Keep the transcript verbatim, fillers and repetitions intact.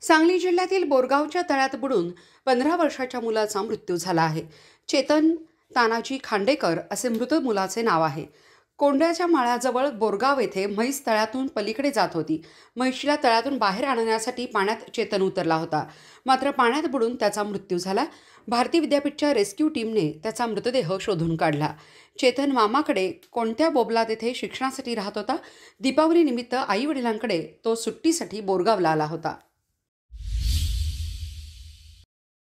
सांगली जिल्ह्यातील बोरगावच्या तळ्यात बुडून पंधरा वर्षाच्या मुलाचा मृत्यू झाला आहे. चेतन तानाजी खांडेकर असे मृत मुलाचे नाव आहे. कोंड्याच्या माळ्याजवळ बोरगाव येथे म्हैस तळ्यातून पलीकडे जात होती. म्हैशीला तळ्यातून बाहेर आणण्यासाठी पाण्यात चेतन उतरला होता. मात्र पाण्यात बुडून त्याचा मृत्यू झाला. भारती विद्यापीठच्या रेस्क्यू टीमने त्याचा मृतदेह शोधून काढला. चेतन मामाकडे कोणत्या बोबलात येथे शिक्षणासाठी राहत होता. दीपावली निमित्त आई वडिलांकडे तो सुट्टीसाठी बोरगावला आला होता.